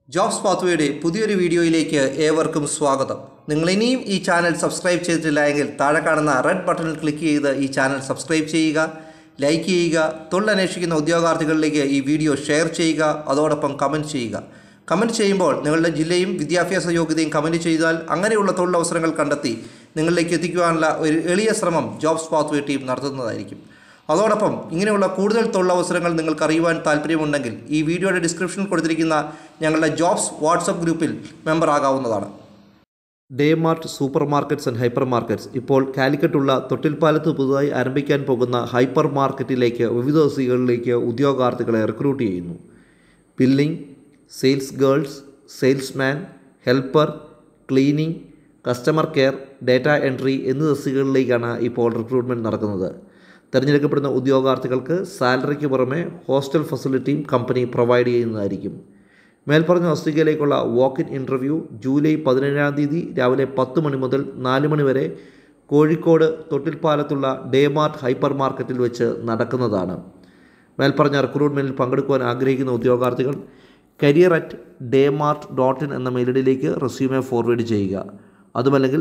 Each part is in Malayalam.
ജോബ്സ് പാത്വേയുടെ പുതിയൊരു വീഡിയോയിലേക്ക് ഏവർക്കും സ്വാഗതം. നിങ്ങൾ ഇനിയും ഈ ചാനൽ സബ്സ്ക്രൈബ് ചെയ്തിട്ടില്ല എങ്കിൽ താഴെ കാണുന്ന റെഡ് ബട്ടണിൽ ക്ലിക്ക് ചെയ്ത് ഈ ചാനൽ സബ്സ്ക്രൈബ് ചെയ്യുക, ലൈക്ക് ചെയ്യുക, തൊഴിലന്വേഷിക്കുന്ന ഉദ്യോഗാർത്ഥികളിലേക്ക് ഈ വീഡിയോ ഷെയർ ചെയ്യുക, അതോടൊപ്പം കമൻറ്റ് ചെയ്യുക. കമൻറ്റ് ചെയ്യുമ്പോൾ നിങ്ങളുടെ ജില്ലയും വിദ്യാഭ്യാസ യോഗ്യതയും കമൻറ്റ് ചെയ്താൽ അങ്ങനെയുള്ള തൊഴിലവസരങ്ങൾ കണ്ടെത്തി നിങ്ങളിലേക്ക് എത്തിക്കുവാനുള്ള ഒരു എളിയ ശ്രമം ജോബ്സ് പാത്വേ ടീം നടത്തുന്നതായിരിക്കും. അതോടൊപ്പം ഇങ്ങനെയുള്ള കൂടുതൽ തൊഴിലവസരങ്ങൾ നിങ്ങൾക്ക് അറിയുവാൻ താല്പര്യമുണ്ടെങ്കിൽ ഈ വീഡിയോയുടെ ഡിസ്ക്രിപ്ഷനിൽ കൊടുത്തിരിക്കുന്ന ഞങ്ങളുടെ ജോബ്സ് വാട്സപ്പ് ഗ്രൂപ്പിൽ മെമ്പർ ആകാവുന്നതാണ്. Day Mart supermarkets and hypermarkets ഇപ്പോൾ കാലിക്കറ്റുള്ള തൊട്ടിൽപ്പാലത്ത് പുതുതായി ആരംഭിക്കാൻ പോകുന്ന ഹൈപ്പർ മാർക്കറ്റിലേക്ക് വിവിധ തസ്തികകളിലേക്ക് ഉദ്യോഗാർത്ഥികളെ റിക്രൂട്ട് ചെയ്യുന്നു. Billing, sales girls, salesman, helper, cleaning, customer care, data entry എന്നീ തസ്തികകളിലേക്കാണ് ഇപ്പോൾ റിക്രൂട്ട്മെൻറ്റ് നടക്കുന്നത്. തിരഞ്ഞെടുക്കപ്പെടുന്ന ഉദ്യോഗാർത്ഥികൾക്ക് സാലറിക്ക് പുറമെ ഹോസ്റ്റൽ ഫെസിലിറ്റിയും കമ്പനി പ്രൊവൈഡ് ചെയ്യുന്നതായിരിക്കും. മേൽപ്പറഞ്ഞ തസ്തികയിലേക്കുള്ള വാക്ക് ഇൻ ഇൻ്റർവ്യൂ ജൂലൈ 17-ാം തീയതി രാവിലെ 10 മണി മുതൽ 4 മണി വരെ കോഴിക്കോട് തൊട്ടിൽപ്പാലത്തുള്ള ഡേ മാർട്ട് ഹൈപ്പർ മാർക്കറ്റിൽ വെച്ച് നടക്കുന്നതാണ്. മേൽപ്പറഞ്ഞ റിക്രൂട്ട്മെൻറ്റിൽ പങ്കെടുക്കുവാൻ ആഗ്രഹിക്കുന്ന ഉദ്യോഗാർത്ഥികൾ career@daymart.in എന്ന മെയിലിലേക്ക് റെസ്യൂമെ ഫോർവേഡ് ചെയ്യുക. അതുമല്ലെങ്കിൽ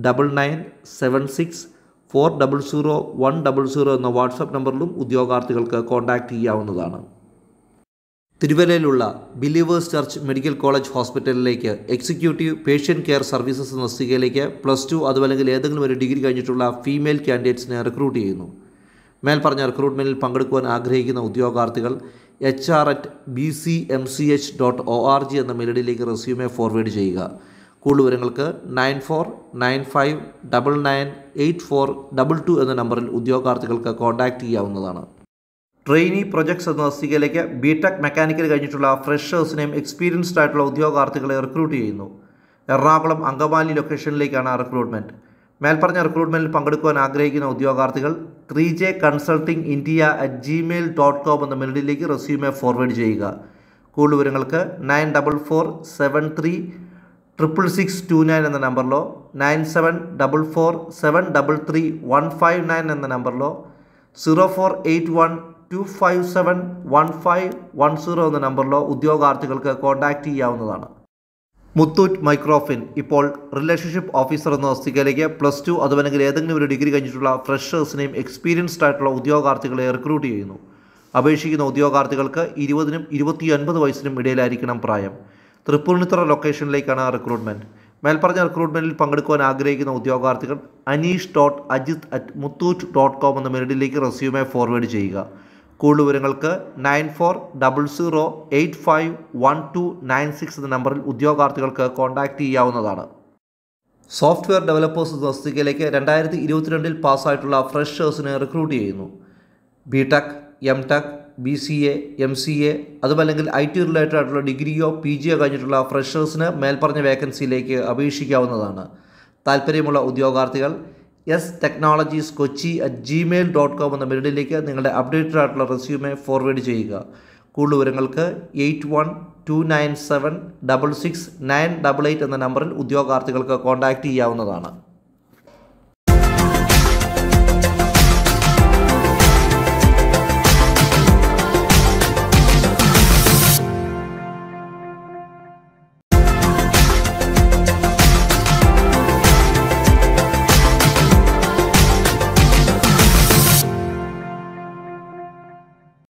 9976400100 എന്ന വാട്സാപ്പ് നമ്പറിലും ഉദ്യോഗാർത്ഥികൾക്ക് കോൺടാക്റ്റ് ചെയ്യാവുന്നതാണ്. തിരുവല്ലയിലുള്ള ബിലീവേഴ്സ് ചർച്ച് മെഡിക്കൽ കോളേജ് ഹോസ്പിറ്റലിലേക്ക് എക്സിക്യൂട്ടീവ് പേഷ്യൻ്റ് കെയർ സർവീസസ് എന്ന തസ്തികയിലേക്ക് +2 അതുമല്ലെങ്കിൽ ഏതെങ്കിലും ഒരു ഡിഗ്രി കഴിഞ്ഞിട്ടുള്ള ഫീമെയിൽ കാൻഡിഡേറ്റ്സിനെ റിക്രൂട്ട് ചെയ്യുന്നു. മേൽപ്പറഞ്ഞ റിക്രൂട്ട്മെൻറ്റിൽ പങ്കെടുക്കുവാൻ ആഗ്രഹിക്കുന്ന ഉദ്യോഗാർത്ഥികൾ HR@bcmch.org എന്ന മെയിലിലേക്ക് റെസ്യൂമെ ഫോർവേഡ് ചെയ്യുക. കൂടുതൽ വിവരങ്ങൾക്ക് 9495998422 എന്ന നമ്പറിൽ ഉദ്യോഗാർത്ഥികൾക്ക് കോൺടാക്റ്റ് ചെയ്യാവുന്നതാണ്. ട്രെയിനി പ്രൊജക്ട്സ് എന്ന തസ്തികയിലേക്ക് BTech മെക്കാനിക്കൽ കഴിഞ്ഞിട്ടുള്ള ഫ്രഷേഴ്സിനെയും എക്സ്പീരിയൻസ്ഡ് ആയിട്ടുള്ള ഉദ്യോഗാർത്ഥികളെ റിക്രൂട്ട് ചെയ്യുന്നു. എറണാകുളം അങ്കമാലി ലൊക്കേഷനിലേക്കാണ് റിക്രൂട്ട്മെൻറ്റ്. മേൽപ്പറഞ്ഞ റിക്രൂട്ട്മെൻറ്റിൽ പങ്കെടുക്കുവാൻ ആഗ്രഹിക്കുന്ന ഉദ്യോഗാർത്ഥികൾ 3jconsultingindia@gmail.com എന്ന മെയിലിലേക്ക് റെസ്യൂമെ ഫോർവേഡ് ചെയ്യുക. കൂടുതൽ വിവരങ്ങൾക്ക് 94433669 എന്ന നമ്പറിലോ 9744733159 എന്ന നമ്പറിലോ 048125715110 എന്ന നമ്പറിലോ ഉദ്യോഗാർത്ഥികൾക്ക് കോൺടാക്റ്റ് ചെയ്യാവുന്നതാണ്. മുത്തൂറ്റ് മൈക്രോഫിൻ ഇപ്പോൾ റിലേഷൻഷിപ്പ് ഓഫീസർ എന്ന തസ്തികയിലേക്ക് +2 അതുമല്ലെങ്കിൽ ഏതെങ്കിലും ഒരു ഡിഗ്രി കഴിഞ്ഞിട്ടുള്ള ഫ്രഷേഴ്സിനെയും എക്സ്പീരിയൻസ്ഡ് ആയിട്ടുള്ള ഉദ്യോഗാർത്ഥികളെ റിക്രൂട്ട് ചെയ്യുന്നു. അപേക്ഷിക്കുന്ന ഉദ്യോഗാർത്ഥികൾക്ക് 20-നും 29 വയസ്സിനും ഇടയിലായിരിക്കണം പ്രായം. തൃപ്പൂണിത്തുറ ലൊക്കേഷനിലേക്കാണ് റിക്രൂട്ട്മെൻറ്റ്. മേൽപ്പറഞ്ഞ റിക്രൂട്ട്മെൻറ്റിൽ പങ്കെടുക്കുവാൻ ആഗ്രഹിക്കുന്ന ഉദ്യോഗാർത്ഥികൾ anish.ajit@muthoot.com എന്ന മെയിലിലേക്ക് റെസ്യൂമെ ഫോർവേഡ് ചെയ്യുക. കൂടുതൽ വിവരങ്ങൾക്ക് 9400851296 എന്ന നമ്പറിൽ ഉദ്യോഗാർത്ഥികൾക്ക് കോൺടാക്റ്റ് ചെയ്യാവുന്നതാണ്. സോഫ്റ്റ്വെയർ ഡെവലപ്പേഴ്സ് തസ്തികയിലേക്ക് 2022 പാസ്സായിട്ടുള്ള ഫ്രഷേഴ്സിനെ റിക്രൂട്ട് ചെയ്യുന്നു. BTech, MTech, BCA, MCA അതുമല്ലെങ്കിൽ IT റിലേറ്റഡ് ആയിട്ടുള്ള ഡിഗ്രിയോ PGയോ കഴിഞ്ഞിട്ടുള്ള ഫ്രഷേഴ്സിന് മേൽപ്പറഞ്ഞ വേക്കൻസിയിലേക്ക് അപേക്ഷിക്കാവുന്നതാണ്. താല്പര്യമുള്ള ഉദ്യോഗാർത്ഥികൾ stechnologieskochi@gmail.com എന്ന മെയിലിലേക്ക് നിങ്ങളുടെ അപ്ഡേറ്റഡ് ആയിട്ടുള്ള റെസ്യൂമെ ഫോർവേഡ് ചെയ്യുക. കൂടുതൽ വിവരങ്ങൾക്ക് 8129766988 എന്ന നമ്പറിൽ ഉദ്യോഗാർത്ഥികൾക്ക് കോൺടാക്റ്റ് ചെയ്യാവുന്നതാണ്.